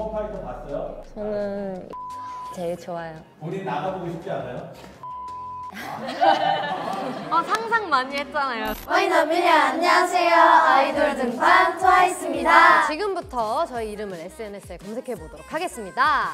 주먹 파이터 봤어요? 저는 제일 좋아요. 본인 나가보고 싶지 않아요? 상상 많이 했잖아요. 와이너미냐 안녕하세요. 아이돌 등판 트와이스입니다. 지금부터 저희 이름을 SNS에 검색해 보도록 하겠습니다.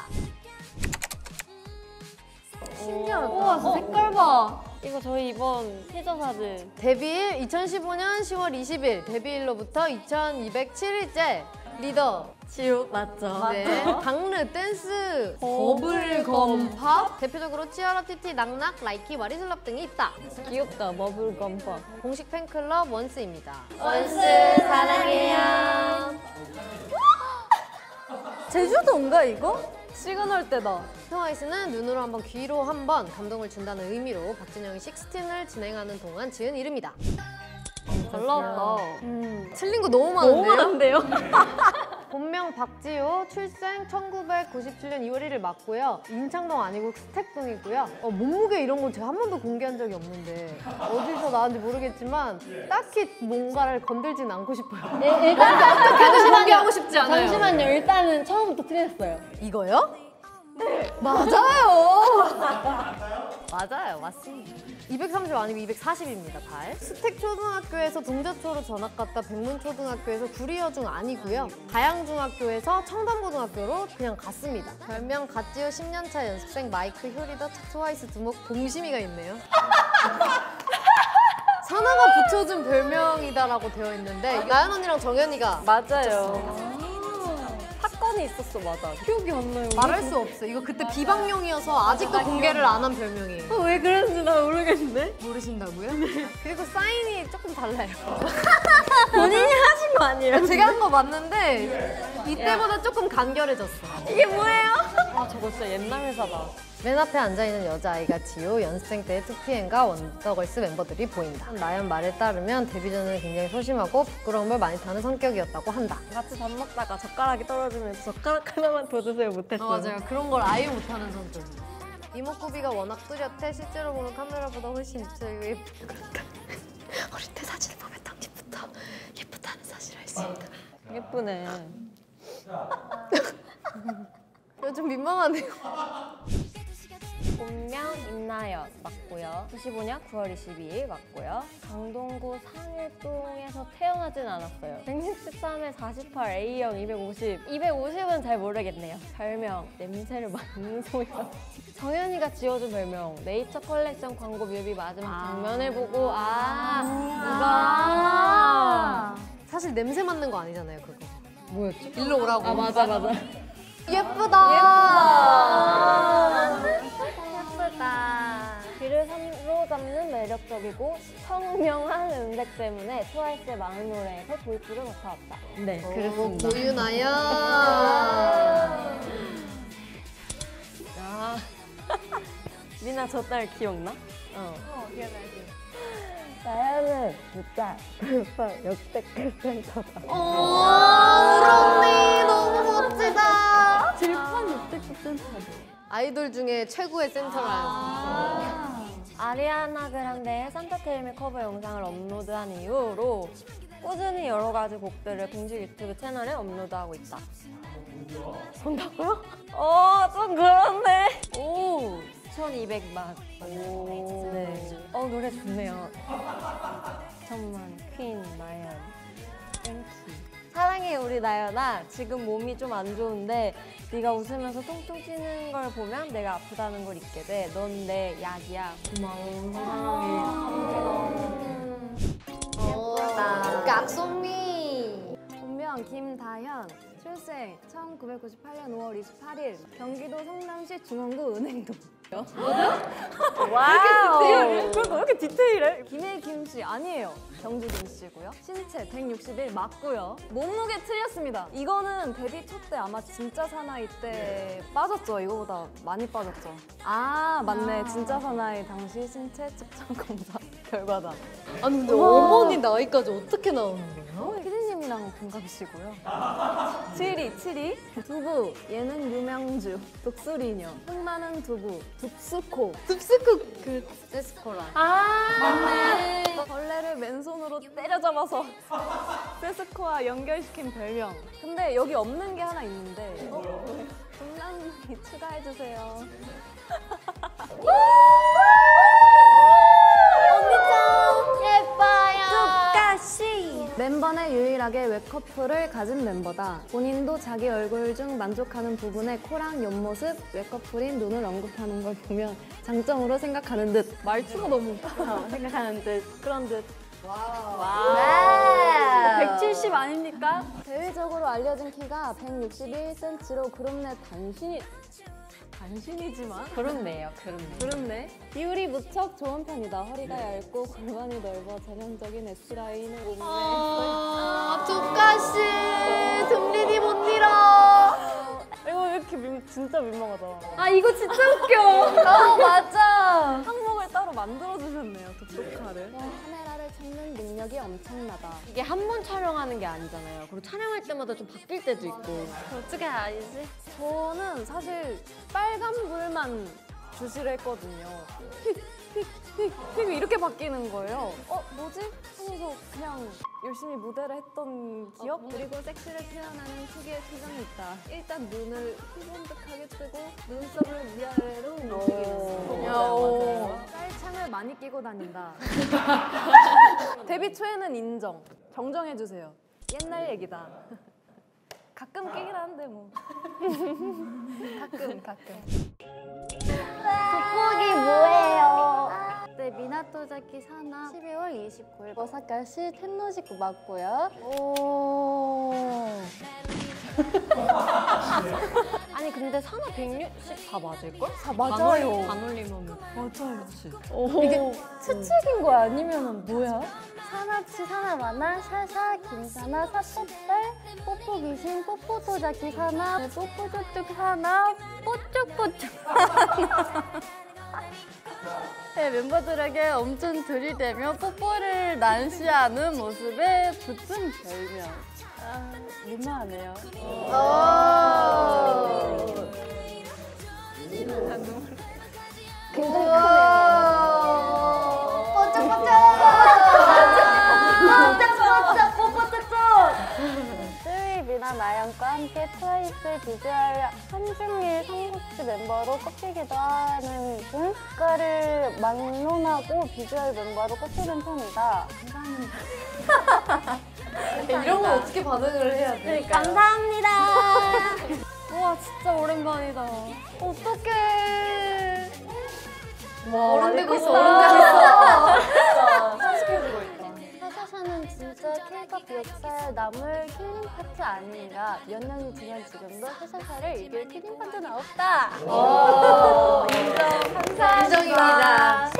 신기하다. 우와, 저 색깔 봐. 이거 저희 이번 티저 사진. 데뷔일 2015년 10월 20일, 데뷔일로부터 2207일째 리더 지우 맞죠? 네. 장르 댄스, 버블검 팝, 대표적으로 치아라, 티티, 낙낙, 라이키, 와리슬럽 등이 있다. 귀엽다, 버블검 팝. 공식 팬클럽 원스입니다. 원스 사랑해요. 제주도인가 이거? 시그널 때다. 트와이스는 눈으로 한번, 귀로 한번 감동을 준다는 의미로 박진영이 16을 진행하는 동안 지은 이름이다. 잘 나왔다. 틀린 거 너무 많은데요? 너무 많은데요? 본명 박지우, 출생 1997년 2월 1일 맞고요. 인창동 아니고 스택동이고요. 몸무게 이런 건 제가 한 번도 공개한 적이 없는데 어디서 나왔는지 모르겠지만 딱히 뭔가를 건들진 않고 싶어요. 일단 어떻게든 공개하고 싶지 않아요. 잠시만요. 일단은 처음부터 틀렸어요. 이거요? 네. 맞아요. 맞아요. 맞습니다. 230 아니고 240입니다. 발. 스택초등학교에서 동자초로 전학 갔다 백문초등학교에서 구리여중 아니고요. 가양중학교에서 청담고등학교로 그냥 갔습니다. 별명 갓지우 10년차 연습생 마이크 효리더 트와이스 두목 동심이가 있네요. 사나가 붙여준 별명이다라고 되어 있는데 나연 언니랑 정연이가 맞아요. 사건이 있었어, 맞아. 기억이 안 나요. 말할 수 없어. 이거 그때 비방용이어서 아직도 공개를 안 한 별명이에요. 왜 그랬는지 나 모르겠는데? 모르신다고요? 그리고 사인이 조금 달라요. 본인이 하신 거 아니에요? 제가 한 거 맞는데 이때보다 조금 간결해졌어요. 이게 뭐예요? 아, 저거 진짜 옛날 회사다. 맨 앞에 앉아있는 여자아이가 지우, 연습생 때의 2PM과 원더걸스 멤버들이 보인다. 나연 말에 따르면 데뷔 전에는 굉장히 소심하고 부끄러움을 많이 타는 성격이었다고 한다. 같이 밥 먹다가 젓가락이 떨어지면서 젓가락 하나만 더 드세요 못했어요. 맞아요. 그런 걸 아예 못하는 성격이에요. 이목구비가 워낙 뚜렷해 실제로 보면 카메라보다 훨씬 입체이고 예쁘고 그렇다. 어릴 때 사진을 보면 당시부터 예쁘다는 사실을 알 수 있다. 예쁘네. 요즘 민망하네요. 본명 임나연 맞고요. 95년 9월 22일 맞고요. 강동구 상일동에서 태어나진 않았어요. 163에 48, A형 250. 250은 잘 모르겠네요. 별명 냄새를 맡는 소년. 정연이가 지어준 별명 네이처 컬렉션 광고 뮤비 마지막 장면을 보고 사실 냄새 맡는 거 아니잖아요, 그거. 뭐였지? 일로 오라고. 맞아. 예쁘다. 예쁘다. 귀를 사로잡는 매력적이고 청명한 음색 때문에 트와이스의 마흔 노래에서 도입부를 맡아왔다. 네, 그렇습니다. 고유나연. 미나 저 딸 기억나? 기억나지. 나연은 진짜 벌써 역대급 센터다. 우리 언니 너무 멋지다. 질판 역대급 센터다. 아이돌 중에 최고의 센터라요. 아리아나 그란데의 산타테일미 커버 영상을 업로드한 이후로 꾸준히 여러 가지 곡들을 공식 유튜브 채널에 업로드하고 있다. 본다고요? 좀 그렇네. 오, 1200만. 오, 네. 노래 좋네요. 천만, 퀸, 나연, 땡키. 사랑해 우리 나연아. 지금 몸이 좀 안 좋은데 네가 웃으면서 통통 튀는 걸 보면 내가 아프다는 걸 잊게 돼. 넌 내 약이야. 고마워. 예쁘다. 깍송미. 본명 김다현. 출생 1998년 5월 28일. 경기도 성남시 중원구 은행동. 와우! 왜 이렇게 디테일해? 김혜김씨 아니에요. 경주 김씨고요. 신체 161 맞고요. 몸무게 틀렸습니다. 이거는 데뷔 첫 때 아마 진짜 사나이 때 빠졌죠. 이거보다 많이 빠졌죠. 맞네. 진짜 사나이 당시 신체 측정 검사 결과다. 아니 근데 어머니 나이까지 어떻게 나오는 거예요? 피디님이랑 동갑이시고요. 7위. 두부, 예능 유명주, 독수리녀, 흥 많은 두부, 둡스코. 둡스코 그 세스코라. 맞네. 벌레를 맨손으로 때려잡아서 세스코와 연결시킨 별명. 근데 여기 없는 게 하나 있는데 추가해주세요. 멤버 내 유일하게 웹커플을 가진 멤버다. 본인도 자기 얼굴 중 만족하는 부분에 코랑 옆모습, 웹커플인 눈을 언급하는 걸 보면 장점으로 생각하는 듯. 말투가 너무 생각하는 듯. 그런 듯. 와. 170 아닙니까? 대외적으로 알려진 키가 161cm로 그룹 내 단신이지만 그렇네요. 그렇네. 비율이 무척 좋은 편이다. 허리가 얇고 골반이 넓어 전형적인 S라인을 몸매했어요. 조카씨 등리니 못 밀어. 이거 왜 이렇게 진짜 민망하다. 아 이거 진짜 웃겨. 맞아. 항목을 따로 만들어주셨네요. 독특하를. 카메라를 찾는 능력이 엄청나다. 이게 한 번 촬영하는 게 아니잖아요. 그리고 촬영할 때마다 좀 바뀔 때도 있고. 어떻게 알지? 저는 사실 빨간불만 주시를 했거든요. 휙 이렇게 바뀌는 거예요. 뭐지? 하면서 그냥 열심히 무대를 했던 기억? 그리고 섹시를 표현하는 특유의 표정이 있다. 일단 눈을 희번득하게 뜨고 눈썹을 위아래로 움직이는 맞아요. 짤창을 많이 끼고 다닌다. 데뷔 초에는 인정. 정정해주세요. 옛날 얘기다. 가끔 끼긴 하는데 뭐. 가끔. 돋보기 뭐예요? 네, 미나토자키 사나 12월 29일 오사카시 텐노지구 맞고요. 아니 근데 산하 160 다 맞을걸? 다 맞아요. 반올림하면. 맞아요. 이게 추측인 거야? 아니면 뭐야? 사나치 사나마나 샤샤 김사나 사뽀딸 뽀뽀귀신 뽀뽀도자키 사나 뽀뽀조뚝 사나 뽀쭉뽀쭉 네, 멤버들에게 엄청 들이대며 뽀뽀를 난시하는 모습에 붙은 별명. 민망하네요. 굉장히 크네요. 쓰위 미나 나영과 함께 트와이스 비주얼 한중일 삼국지 멤버로 꼽히기도 하는 등 국가를 막론하고 비주얼 멤버로 꼽히는 편이다. 이런 거 어떻게 반응을 해야 돼? 감사합니다. 우와, 진짜 오랜만이다. 어떡해. 어른되고 있어. 어른되고 있어. 성숙해지고 있다. 사샤샤는 진짜 K-pop 역사의 남을 힐링 파트 아닌가. 몇 년이 지난 지금도 사샤샤를 이길 힐링 파트는 없다. 감사합니다. 인정입니다.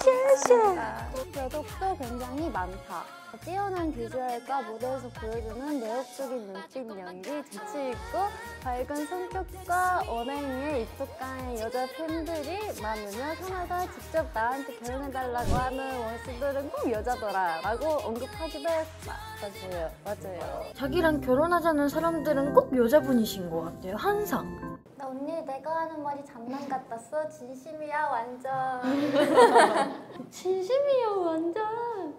셔독도 굉장히 많다. 뛰어난 비주얼과 무대에서 보여주는 매력적인 눈빛 연기, 재치있고 밝은 성격과 언행에 익숙한 여자 팬들이 많으며 사나가 직접 나한테 결혼해달라고 하는 원수들은 꼭 여자더라 라고 언급하기도 했다. 맞아요. 자기랑 결혼하자는 사람들은 꼭 여자분이신 것 같아요. 항상. 나 언니 내가 하는 말이 장난 같았어. 진심이야 완전. 진심이야, 완전.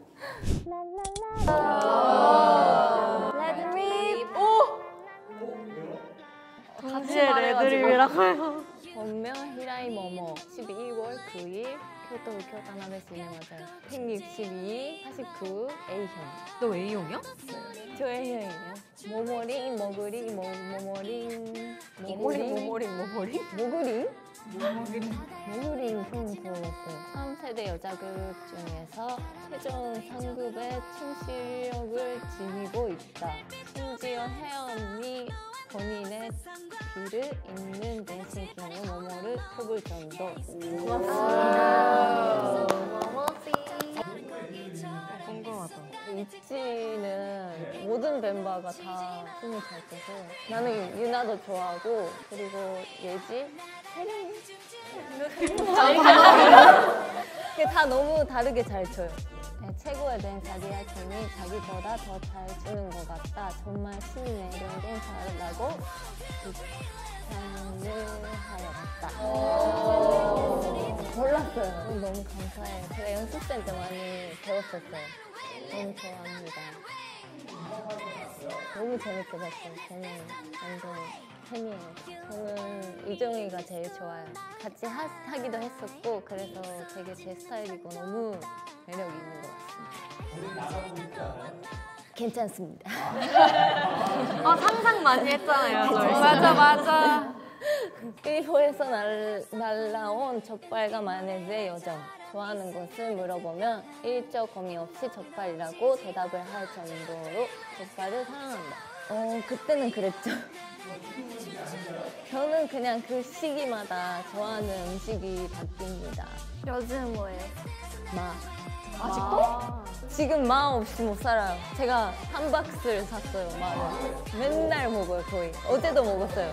레드립. 같이 레드립이라고 해요. 본명 히라이 모모 12월 9일 교토 우쿄타나베 시네마장 162, 49 A형. 너 A형이야? 저 A형이에요. 모모링 모그링 모모링 모그링 형 들어봤어요. 3세대 여자그룹 중에서 최종 상급의 춤 실력을 지니고 있다. 심지어 혜연 언니 본인의 뒤를 잇는 댄싱 킹으로 모모를 꼽을 정도. 궁금하다. 있지는 모든 멤버가 다 춤을 잘 춰서 나는 유나도 좋아하고 그리고 예지, 혜령이 다 너무 다르게 잘 춰요. 네, 최고의 댄서 리아팀이 자기보다 더 잘 추는 것 같다. 정말 신내 댄 잘한다고 비판을 하였다. 몰랐어요. 너무 감사해요. 제가 연습생 때 많이 배웠었어요. 너무 좋아합니다. 너무 재밌게 봤어요. 저는 완전 팬이에요. 저는 이정희가 제일 좋아요. 같이 하기도 했었고 그래서 되게 제 스타일이고 너무 매력 있는 것 같습니다. 우리 나가보고 싶지 않아요? 괜찮습니다. 상상 많이 했잖아요. 맞아. 일본에서 날라온 족발과 마요네즈의 여정. 좋아하는 것을 물어보면 일적 고민 없이 족발이라고 대답을 할 정도로 족발을 사랑한다. 그때는 그랬죠. 저는 그냥 그 시기마다 좋아하는 음식이 바뀝니다. 요즘 뭐예요? 마. 아직도? 지금 마 없이 못 살아요. 제가 한 박스를 샀어요, 마를. 맨날 먹어요, 거의. 어제도 먹었어요.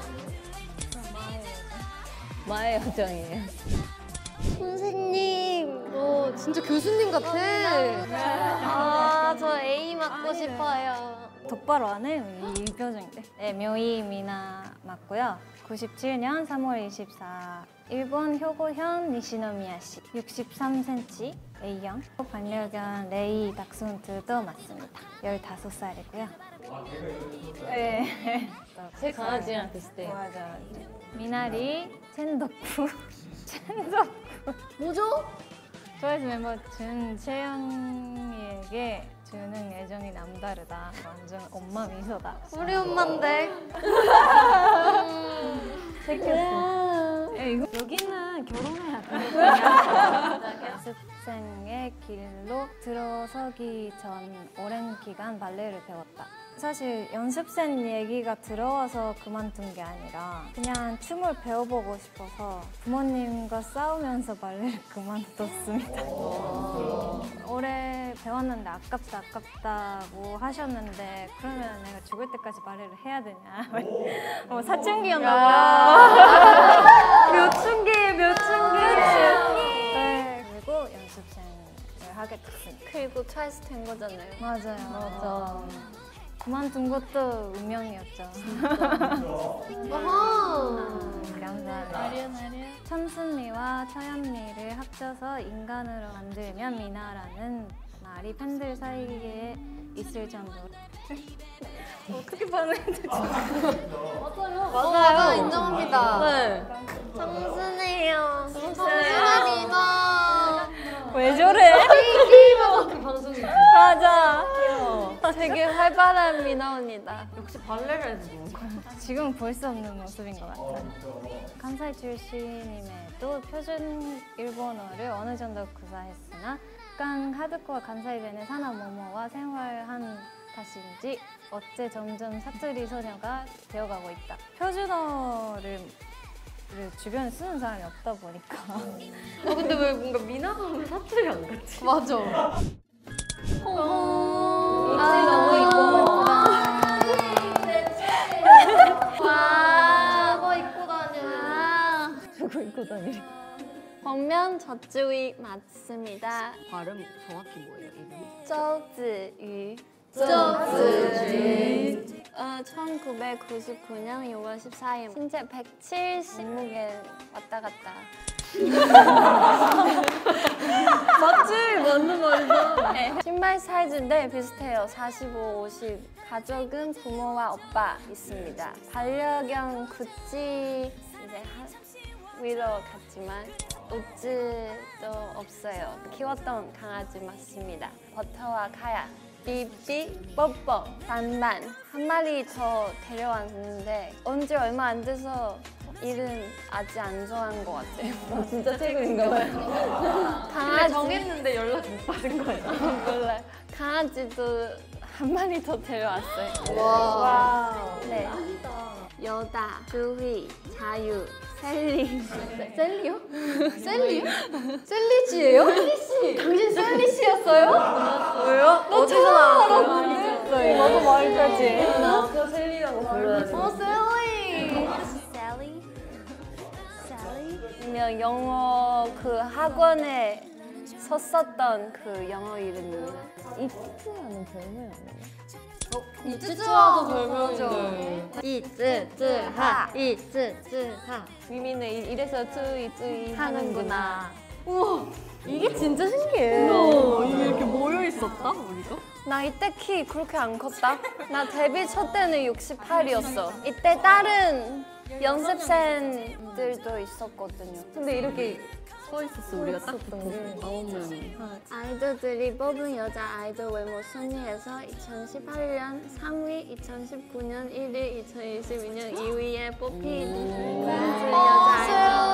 마의 여정이에요. 선생님, 진짜 교수님 같아. 저 A 맡고 싶어요. 똑바로 안 해요, 이 표정인데. 네, 묘이 미나 맞고요. 97년 3월 24일 일본 효고현 니시노미야시 63cm A형 반려견 레이 닥스훈트도 맞습니다. 15살이고요. 네. 제 강아지랑 비슷해요. 맞아. 미나리 첸덕쿠 첸덕쿠 뭐죠? 트와이스 멤버 준채영이에게 주는 애정이 남다르다. 완전 엄마 미소다. 우리 엄마인데. 여기는 결혼해야 돼. 연습생의 길로 들어서기 전 오랜 기간 발레를 배웠다. 사실 연습생 얘기가 들어와서 그만둔 게 아니라 그냥 춤을 배워보고 싶어서 부모님과 싸우면서 발레를 그만뒀습니다. 오래 배웠는데 아깝다고 하셨는데 그러면 내가 죽을 때까지 발레를 해야 되냐. 사춘기였나 봐요. 몇 춘기. 네, 그리고 연습생을 하게 됐습니다. 그리고 트와이스 된 거잖아요. 맞아요. 그만둔 것도 운명이었죠. 감사합니다. 천순미와 처연미를 합쳐서 인간으로 만들면 미나라는 말이 팬들 사이에 있을 정도로 어떻게 반응해야 되지? 맞아요. 인정합니다. 네. 청순해요. 청순한 미나. 왜 저래? 게임하고 방송이지. 맞아. 되게 활발한 미나입니다. 역시 발레를 해서 그런 거야. 지금 볼 수 없는 모습인 것 같아요. 간사이 출신임에도 표준 일본어를 어느 정도 구사했으나 약간 하드코어 간사이弁의 사나 모모와 생활한 탓인지 어째 점점 사투리 소녀가 되어가고 있다. 표준어를 주변에 쓰는 사람이 없다 보니까 근데 왜 뭔가 미나가 하면 사투리 안 같지? 맞아. 너무 이쁘다. 와, 뭐 입고 다녀. 저거 입고 다니래. 정면 저주이 맞습니다. 발음 정확히 뭐예요, 이름이? 周子瑜. 1999년 6월 14일 신체 170 몸무게 왔다 갔다. 맞지? 맞는 말이죠. 네. 신발 사이즈인데 비슷해요. 45, 50. 가족은 부모와 오빠 있습니다. 반려견 구찌 이제 위로 갔지만 우즈도 없어요. 키웠던 강아지 맞습니다. 버터와 카야. 삐삐, 뽀뽀, 반반. 한 마리 더 데려왔는데 언제 얼마 안 돼서 일은 아직 안 좋아한 것 같아요. 진짜 최고인가 봐요. 강아지 정했는데 연락 못 받은 거예요. 몰라요. 강아지도 한 마리 더 데려왔어요. 와. 네. 여다, 주희, 자유, 셀리. 셀리요? 셀리요? 셀리씨예요? 셀리씨. 당신 셀리씨였어요? 왜요? 어디서 나왔어요? 너도 말까지. 저 셀리라고 불러야지. 셀리. 셀리? 셀리? 영어 그 학원에 썼었던 그 영어 이름입니다. 이츠라는 별명 아니에요? 이츠츠하도 별명이죠. 이츠츠하. 이츠츠하. 위민은 이래서 쯔이 하는구나. 이게 진짜 신기해. 이게 이렇게 모여 있었다 우리가? 나 이때 키 그렇게 안 컸다. 나 데뷔 첫 때는 68이었어. 이때 다른 연습생들도 있었거든요. 근데 이렇게 서 있었어 우리가 딱 붙어서 9명이. 아이돌들이 뽑은 여자 아이돌 외모 순위에서 2018년 3위, 2019년 1위, 2022년 2위에 뽑힌 여자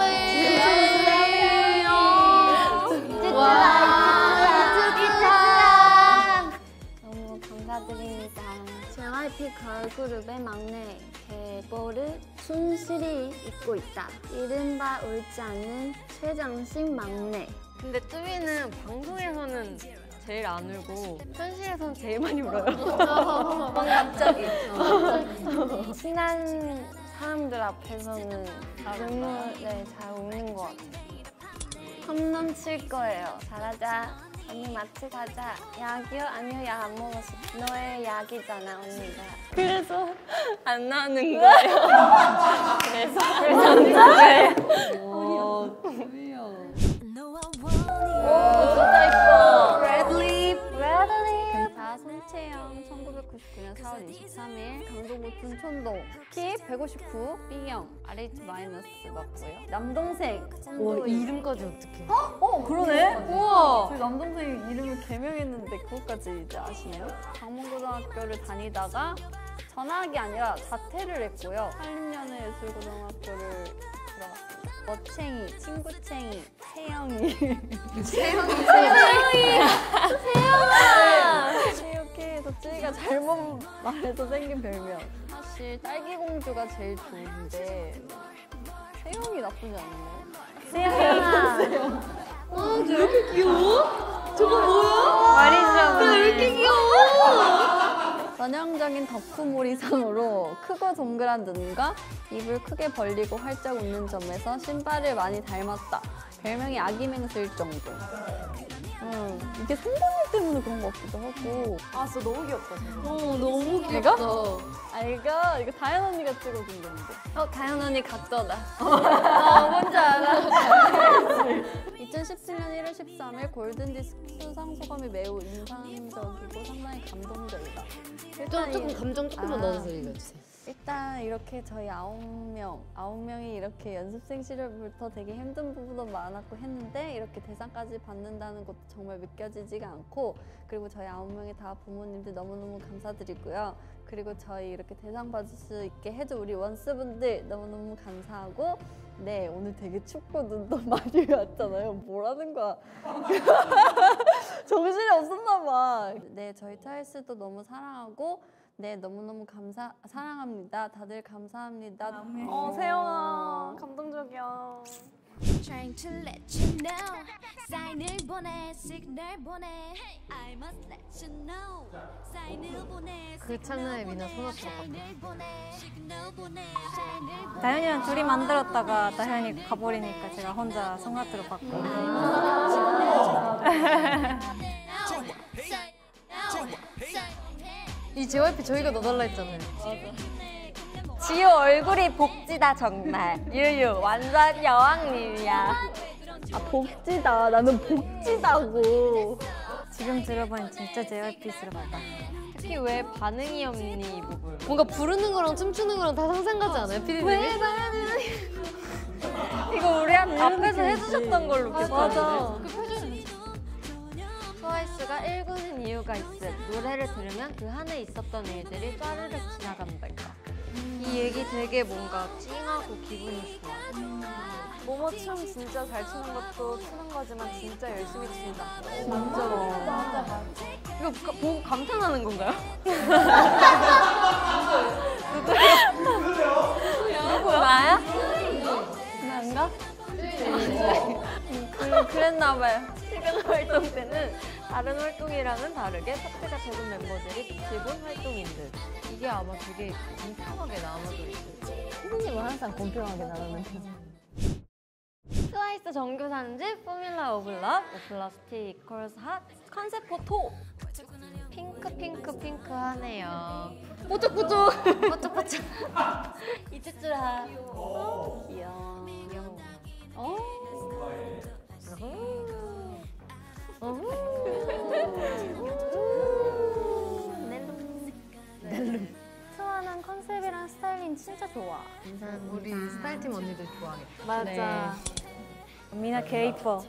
아이돌. 너무 감사드립니다. JYP 걸그룹의 막내 개보를 순실히 입고 있다. 이른바 울지 않는 최장식 막내. 근데 뚜비는 방송에서는 제일 안 울고 현실에서는 제일 많이 울어요. 갑자기. 친한 사람들 앞에서는 눈물에 잘 웃는 것 같아요. 홈런 칠 거예요. 잘하자. 언니 마트 가자. 약이요? 아니요, 약 안 먹었어. 너의 약이잖아, 언니가. 그래서 안 나오는 거예요. 그래서 안 나와요. 진짜 이뻐. 브래들리. 자, 손채영 1999년 4월 23일 강동구 둔촌동 키 159 B형 RH 마이너스 맞고요. 남동생 와, 이름까지 어떡해. 그러네? 우와. 저희 남동생이 이름을 개명했는데 그것까지 이제 아시네요? 강문고등학교를 다니다가 전학이 아니라 자퇴를 했고요. 한림연예예술고등학교를 들어갔습니다. 멋챙이, 친구챙이, 채영이. 이렇게 덕진이가 잘못 말해서 생긴 별명. 사실 딸기공주가 제일 좋은데 채영이 나쁘지 않나요? 채영아. 저 이렇게 귀여워? 저거 뭐야? 말이죠. 왜 이렇게 귀여워? 전형적인 덕후몰이상으로 크고 동그란 눈과 입을 크게 벌리고 활짝 웃는 점에서 신발을 많이 닮았다. 별명이 아기맹수일 정도. 이게 성범일 때문에 그런 것 같기도 하고. 아 진짜 너무 귀엽다. 너무 이거? 귀엽다. 이거 다현 언니가 찍어준 건데. 다현 언니 각도다. 뭔지 알아. 2017년 1월 13일 골든디스크 수상 소감이 매우 인상적이고 상당히 감동적이다. 조금 감정 조금만 넣어서 읽어주세요. 일단 이렇게 저희 9명이 이렇게 연습생 시절부터 되게 힘든 부분도 많았고 했는데 이렇게 대상까지 받는다는 것도 정말 믿겨지지가 않고, 그리고 저희 9명이 다 부모님들 너무너무 감사드리고요. 그리고 저희 이렇게 대상 받을 수 있게 해준 우리 원스분들 너무너무 감사하고, 네, 오늘 되게 춥고 눈도 많이 왔잖아요. 뭐라는 거야. 정신이 없었나 봐. 네, 저희 트와이스도 너무 사랑하고, 네, 너무너무 사랑합니다. 다들 감사합니다. 세영아 감동적이야. Trying to let you know. 사인을 보내, 시그널 보내. I must let you know. 사인을 보내. 그 찰나에 미나 손아프가 사인을 보내. 시그널 보내. 사인을 보내. 다현이랑 둘이 만들었다가 다현이 가버리니까 제가 혼자 성화트로 받고. 이 JYP 저희가 넣어달라 했잖아요. 지효 얼굴이 복지다 정말. 유유 완전 여왕님이야. 아 복지다. 나는 복지다고. 지금 들어보니 진짜 JYP스럽다. 특히 왜 반응이 없니 이 부분. 뭔가 부르는 거랑 춤추는 거랑 다 상상 같지 않아요, 피디님이? 이거 우리 앞에서 해주셨던 걸로 맞아. 트와이스가 1군인 이유가 있음. 노래를 들으면 그 한 해 있었던 일들이 짜르륵 지나간달까. 이 얘기 되게 뭔가 찡하고 기분이 좋아. 모모 춤 진짜 잘 추는 것도 추는 거지만 진짜 열심히 춘다. 진짜. 이거 보고 감탄하는 건가요? 누구야? 나야? 나인가? 그랬나봐요. 시즌 활동 때는 다른 활동이랑은 다르게 파트가 적은 멤버들이 기본 활동인 듯. 이게 아마 되게 공평하게 나눠져 있어요. 선생님은 항상 공평하게 나누는 편. 트와이스 정규 3집 포뮬라 오브 러브 플러스티 이퀄스 핫 컨셉 포토. 핑크하네요. 뽀짝뽀짝. 뽀짝뽀짝. 이쭈쭈라. 귀여워. 스타일링 진짜 좋아. 우리 스타일팀 언니들 좋아하겠다. 맞아. 미나 개 이뻐.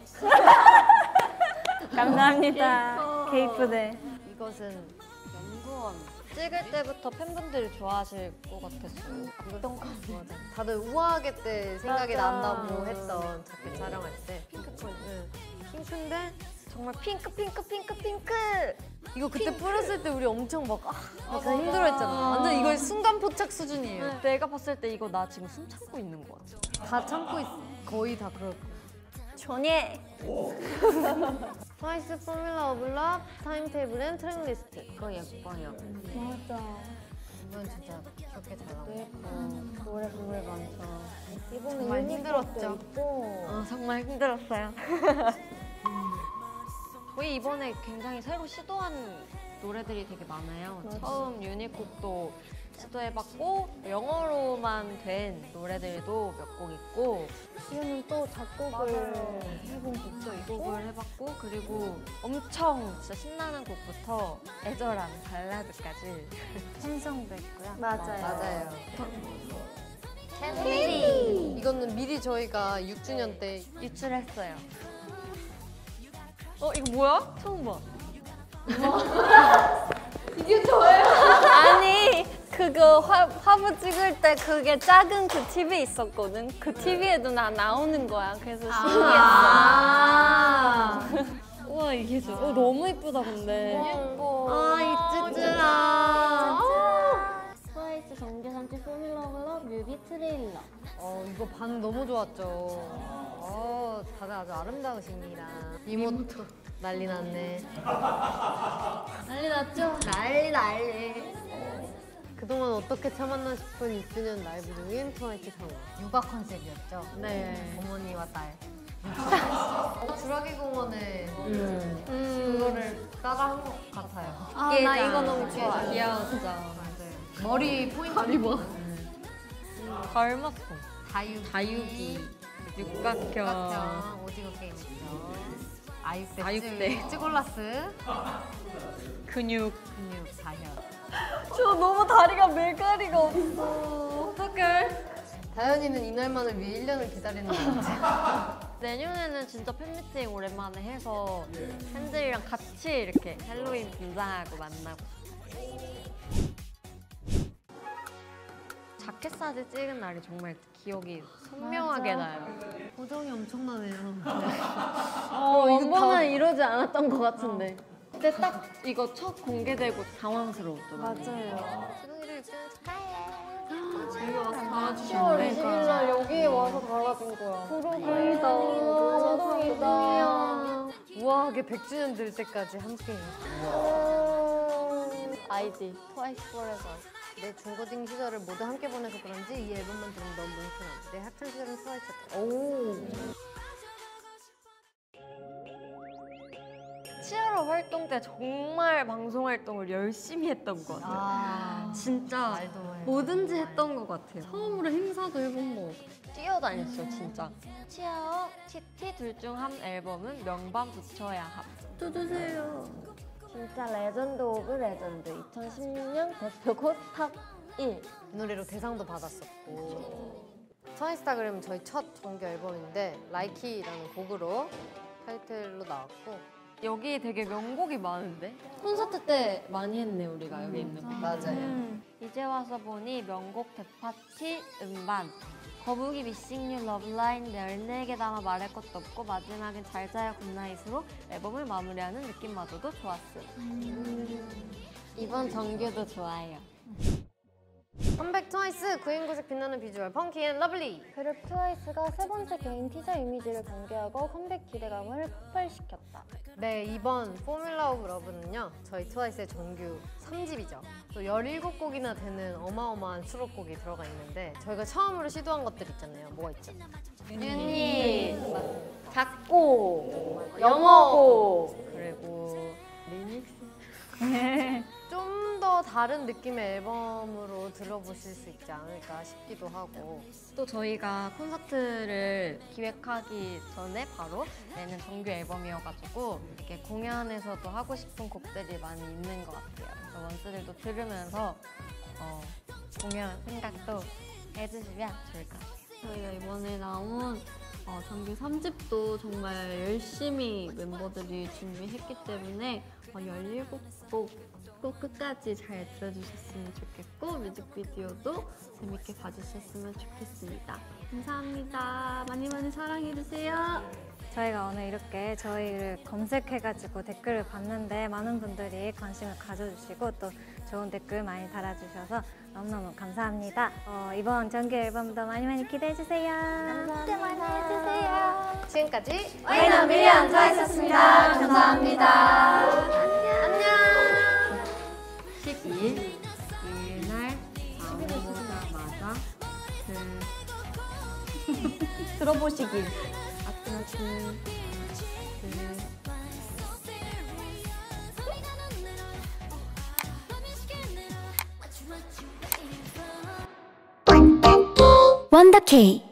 감사합니다. 개 이쁘네. 이것은 연구원. 찍을 때부터 팬분들이 좋아하실 것 같았어요. 맞아. 다들 우아하게 때 생각이 맞아. 난다고 했던 자켓 촬영할 때 핑크톤. 핑크인데 정말 핑크 핑크 핑크 핑크. 이거 그때 뿌렸을 때 우리 엄청 막 약간 힘들어했잖아. 완전 이거 순간 포착 수준이에요. 내가 봤을 때 이거 나 지금 숨 참고 있는 거 같아. 다 참고 있어. 거의 다 그럴 거야. 전예. 트와이스 포뮬러 오브 러브 타임테이블 앤 트랙리스트. 이거 예뻐요. 맞아. 이건 진짜 그렇게 잘 나와. 노래 많죠. 이번에 정말 유니크도 힘들었죠. 있고. 정말 힘들었어요. 저희 이번에 굉장히 새로 시도한 노래들이 되게 많아요. 처음 유닛곡도 시도해봤고 영어로만 된 노래들도 몇 곡 있고 지우는 또 작곡을 해본 곡도 이 있고. 곡을 해봤고 그리고 엄청 진짜 신나는 곡부터 애절한 발라드까지 편성도 있고요. 맞아요. 캔디 이거는 미리 저희가 6주년 때 유출했어요. 이거 뭐야? 처음 봐. 아니 그거 화보 찍을 때 그게 작은 그 TV 있었거든. 그 TV에도 나 나오는 거야. 그래서 신기했어. 우와 이게 너무 이쁘다 근데. 이쯔쯔라. 트와이스 정규 3집 포뮬러 오브 러브 뮤비 트레일러. 이거 반응 너무 좋았죠. 다들 아주 아름다우십니다. 이모토 난리 났네. 난리 났죠? 난리. 그동안 어떻게 참았나 싶은 6주년 라이브 중인 트와이스 상황. 육아 컨셉이었죠. 네. 어머니와 딸. 주라기 공원에 그거를 따라한 것 같아요. 나 이거 너무 좋아. 귀여웠죠. 맞아요. 머리 포인트 리본. 닮았어. 다육이. 육각형. 오징어 게임 있죠. 아육대. 아육대. 찌골라스. 근육. 다현. 저 너무 다리가 밀가리가 없어. 어떡해. 다현이는 이날만을 위해 1년을 기다리는 것 같아요. 내년에는 진짜 팬미팅 오랜만에 해서 팬들이랑 같이 이렇게 헬로윈 분장하고 만나고 자켓 사진 찍은 날이 정말 기억이 선명하게 나요. 표정이 엄청나네요. 원본은 이러지 않았던 것 같은데 그때 딱 이거 첫 공개되고 당황스러웠더라고요. 맞아요. 수능이를 여기 와서 10월 달아주시네. 20일 날 여기에 와서 달아준 거야. 부러워이다. 감동이다. 우아하게 100주년 될 때까지 함께. 아이디 트와이스 포레버. 내 중고딩 시절을 모두 함께 보내서 그런지 이 앨범만 들으면 너무 뭉클함. 내 학창 시절은 트와이스였다. 치아로 활동 때 정말 방송 활동을 열심히 했던 것 같아요. 진짜 말도 해. 뭐든지 했던 것 같아요. 처음으로 행사도 해본 거 뛰어다녔어요, 진짜. 치아와 치티 둘 중 한 앨범은 명반 붙여야 함. 진짜 레전드 오브 레전드. 2016년 대표곡 탑 1. 이 노래로 대상도 받았었고. 트와이스타그램은 저희 첫 정규 앨범인데 라이키라는 곡으로 타이틀로 나왔고. 여기 되게 명곡이 많은데? 콘서트 때 많이 했네, 우리가 여기 있는 거. 맞아요. 이제 와서 보니 명곡 대파티 음반. 거북이 미싱 유 러브라인 14개 담아 말할 것도 없고 마지막엔 잘 자요 굿나잇으로 앨범을 마무리하는 느낌마저도 좋았음. 이번 정규도 좋아요. 컴백 트와이스 9인구색 빛나는 비주얼 펑키 앤 러블리. 그룹 트와이스가 세 번째 개인 티저 이미지를 공개하고 컴백 기대감을 폭발시켰다. 네, 이번 포뮬러 오브 러브는요 저희 트와이스의 정규 3집이죠. 또 17곡이나 되는 어마어마한 수록곡이 들어가 있는데 저희가 처음으로 시도한 것들 있잖아요. 뭐가 있죠? 유닛, 작곡, 영어곡, 그리고 리믹스. 좀 더 다른 느낌의 앨범으로 들어보실 수 있지 않을까 싶기도 하고. 또 저희가 콘서트를 기획하기 전에 바로 내는 정규 앨범이어가지고 이렇게 공연에서도 하고 싶은 곡들이 많이 있는 것 같아요. 그래서 원스들도 들으면서 공연 생각도 해주시면 좋을 것 같아요. 저희가 이번에 나온 정규 3집도 정말 열심히 멤버들이 준비했기 때문에 17곡 꼭 끝까지 잘 들어주셨으면 좋겠고 뮤직비디오도 재밌게 봐주셨으면 좋겠습니다. 감사합니다. 많이 많이 사랑해주세요. 저희가 오늘 이렇게 저희를 검색해가지고 댓글을 봤는데 많은 분들이 관심을 가져주시고 또 좋은 댓글 많이 달아주셔서 너무너무 감사합니다. 이번 정규 앨범도 많이 많이 기대해주세요. 기대 많이 해주세요. 지금까지 와이너 밀리언 트와이스였습니다. 감사합니다. 안녕. 12일 일요일날 나오자마자 들어보시길. 아침아침 원더케이